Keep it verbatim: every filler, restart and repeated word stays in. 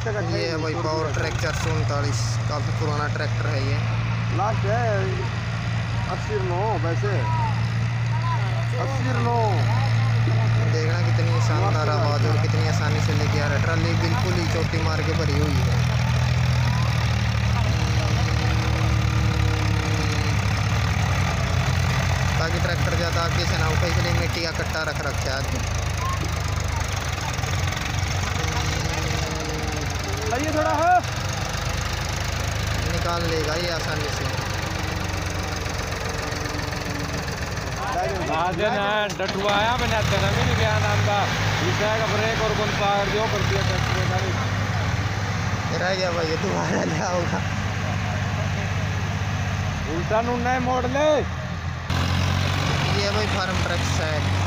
ये है भाई पावर ट्रैक चार सौ उनतालीस, काफ़ी पुराना ट्रैक्टर है ये। लास्ट है अस्सी नौ, वैसे अस्सी नौ। देखना कितनी शानदार आवाज़ और कितनी आसानी से लेके आ रहा है। ट्राली बिल्कुल ही चोटी मार के भरी हुई है। ताकि ट्रैक्टर ज़्यादा आगे से ना उठे, इसलिए मिट्टी का कट्टा रख रखा है आगे। ये थोड़ा है, निकाल लेगा ये आसानी से। डटुआ आया मैंने तेरा भी नहीं गया नाम का का ब्रेक और कौन सा जो कर दिया ट्रैक्टर का रह गया भाई, ये दोबारा ले आओगा। उल्टा नूना मोड़ ले। ये भाई फार्म ट्रक है।